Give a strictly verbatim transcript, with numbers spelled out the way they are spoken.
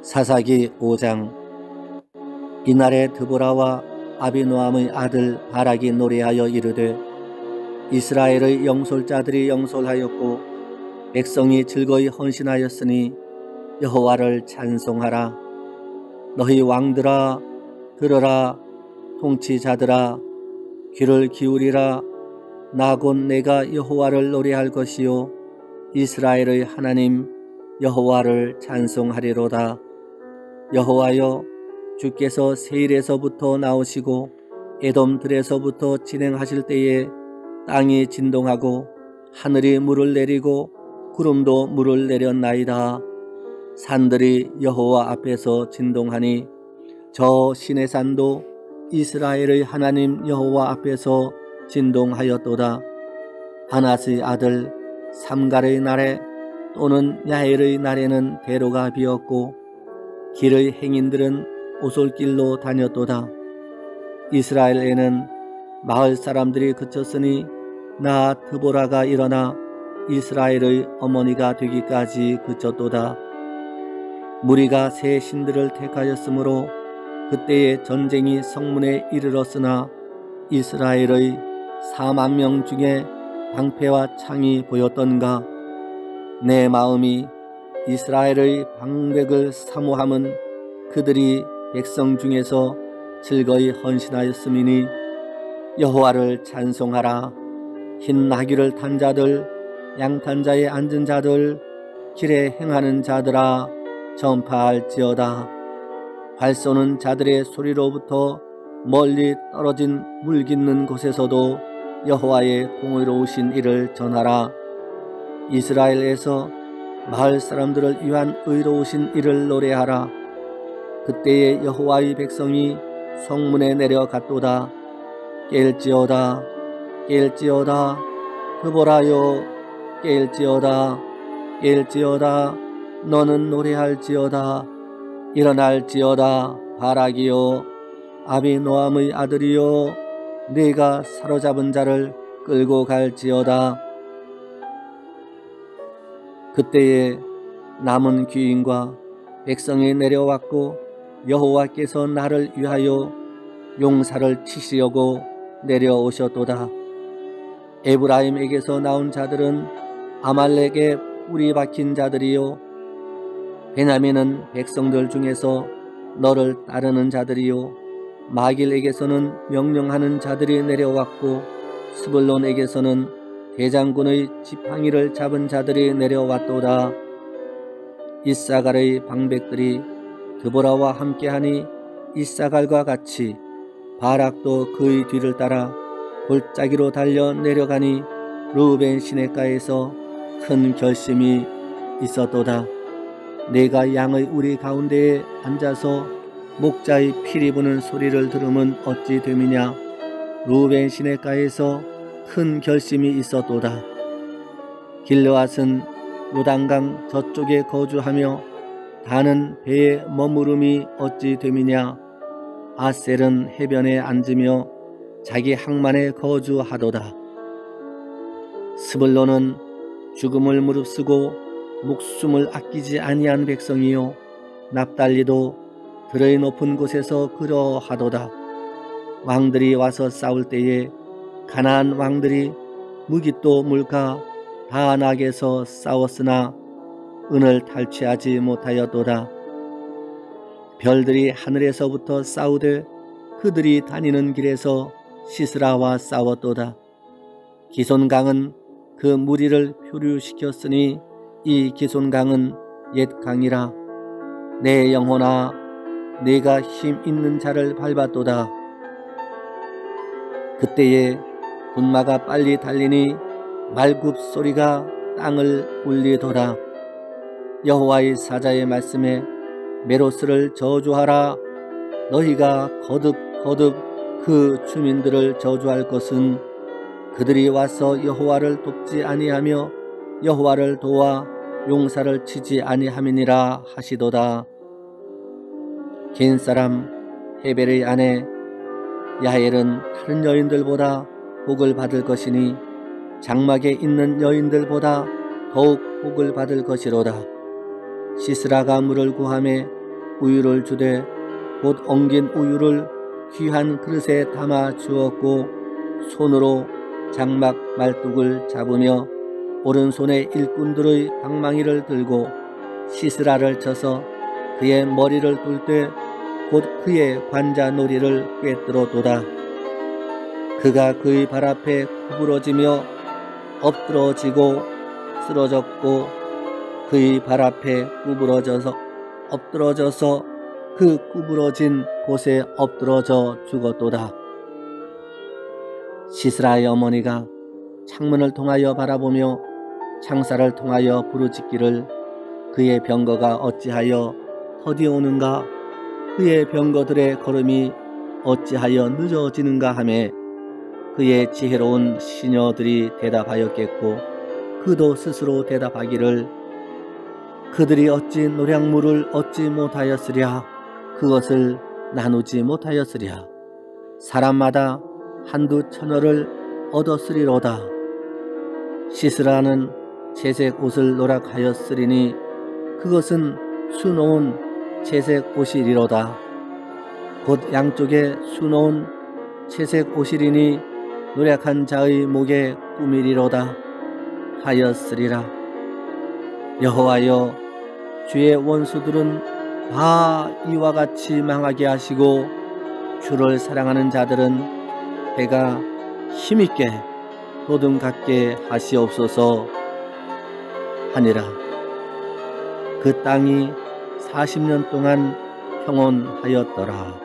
사사기 오 장. 이날에 드보라와 아비노함의 아들 바락이 노래하여 이르되 이스라엘의 영솔자들이 영솔하였고 백성이 즐거이 헌신하였으니 여호와를 찬송하라. 너희 왕들아 들으라. 통치자들아 귀를 기울이라. 나 곧 내가 여호와를 노래할 것이요 이스라엘의 하나님 여호와를 찬송하리로다. 여호와여, 주께서 세일에서부터 나오시고 에돔들에서부터 진행하실 때에 땅이 진동하고 하늘이 물을 내리고 구름도 물을 내렸나이다. 산들이 여호와 앞에서 진동하니 저 시내산도 이스라엘의 하나님 여호와 앞에서 진동하였도다. 아낫의 아들 삼갈의 날에 또는 야엘의 날에는 대로가 비었고 길의 행인들은 오솔길로 다녔도다. 이스라엘에는 마을 사람들이 그쳤으니 나 드보라가 일어나 이스라엘의 어머니가 되기까지 그쳤도다. 무리가 새 신들을 택하였으므로 그때의 전쟁이 성문에 이르렀으나 이스라엘의 사만 명 중에 방패와 창이 보였던가. 내 마음이 이스라엘의 방백을 사모함은 그들이 백성 중에서 즐거이 헌신하였음이니 여호와를 찬송하라. 흰 나귀를 탄 자들, 양탄자에 앉은 자들, 길에 행하는 자들아 전파할지어다. 활 쏘는 자들의 소리로부터 멀리 떨어진 물 깃는 곳에서도 여호와의 공의로우신 일을 전하라. 이스라엘에서 마을 사람들을 위한 의로우신 일을 노래하라. 그때에 여호와의 백성이 성문에 내려갔도다. 깰지어다. 깰지어다. 드보라여 깰지어다. 깰지어다. 너는 노래할지어다. 일어날지어다. 바락이여 아비노함의 아들이여 네가 사로잡은 자를 끌고 갈지어다. 그때에 남은 귀인과 백성이 내려왔고 여호와께서 나를 위하여 용사를 치시려고 내려오셨도다. 에브라임에게서 나온 자들은 아말렉에 뿔이 박힌 자들이요 베냐민은 백성들 중에서 너를 따르는 자들이요 마길에게서는 명령하는 자들이 내려왔고 스불론에게서는 대장군의 지팡이를 잡은 자들이 내려왔도다. 이사갈의 방백들이 드보라와 함께하니 이사갈과 같이 바락도 그의 뒤를 따라 골짜기로 달려 내려가니 르우벤 시냇가에서 큰 결심이 있었도다. 내가 양의 우리 가운데에 앉아서 목자의 피리 부는 소리를 들으면 어찌 됨이냐. 르우벤 시냇가에서 큰 결심이 있었도다. 길르앗은 요단강 저쪽에 거주하며 다는 배에 머무름이 어찌 됨이냐. 아셀은 해변에 앉으며 자기 항만에 거주하도다. 스불론은 죽음을 무릅쓰고 목숨을 아끼지 아니한 백성이요 납달리도 들의 높은 곳에서 그러하도다. 왕들이 와서 싸울 때에 가나안 왕들이 무깃도 물가 다낙에서 싸웠으나 은을 탈취하지 못하였도다. 별들이 하늘에서부터 싸우되 그들이 다니는 길에서 시스라와 싸웠도다. 기손강은 그 무리를 표류시켰으니 이 기손강은 옛 강이라. 내 영혼아 네가 힘 있는 자를 밟았도다. 그때에 군마가 빨리 달리니 말굽 소리가 땅을 울리도다. 여호와의 사자의 말씀에 메로스를 저주하라. 너희가 거듭 거듭 그 주민들을 저주할 것은 그들이 와서 여호와를 돕지 아니하며 여호와를 도와 용사를 치지 아니함이니라 하시도다. 긴 사람 헤벨의 아내 야엘은 다른 여인들보다 복을 받을 것이니 장막에 있는 여인들보다 더욱 복을 받을 것이로다. 시스라가 물을 구하매 우유를 주되 곧 엉긴 우유를 귀한 그릇에 담아 주었고 손으로 장막 말뚝을 잡으며 오른손에 일꾼들의 방망이를 들고 시스라를 쳐서 그의 머리를 둘 때 곧 그의 관자놀이를 꿰뚫어도다. 그가 그의 발 앞에 구부러지며 엎드러지고 쓰러졌고 그의 발 앞에 구부러져서 엎드러져서 그 구부러진 곳에 엎드러져 죽었도다. 시스라의 어머니가 창문을 통하여 바라보며 창살을 통하여 부르짖기를 그의 병거가 어찌하여 더디 오는가, 그의 병거들의 걸음이 어찌하여 늦어지는가 하매 그의 지혜로운 시녀들이 대답하였겠고 그도 스스로 대답하기를 그들이 어찌 노량물을 얻지 못하였으랴, 그것을 나누지 못하였으랴. 사람마다 한두 처녀를 얻었으리로다. 시스라는 채색 옷을 노락하였으리니 그것은 수놓은 채색 옷이리로다. 곧 양쪽에 수놓은 채색 옷이리니 노력한 자의 목에 꾸미리로다 하였으리라. 여호와여, 주의 원수들은 다 이와 같이 망하게 하시고 주를 사랑하는 자들은 해가 힘있게 도등 같게 하시옵소서 하니라. 그 땅이 사십 년 동안 평온하였더라.